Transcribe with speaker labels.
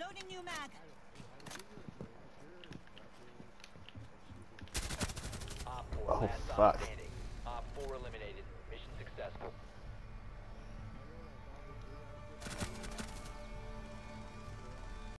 Speaker 1: Loading new mag.
Speaker 2: Op 4,
Speaker 3: Oh
Speaker 2: last
Speaker 3: fuck.
Speaker 2: op standing.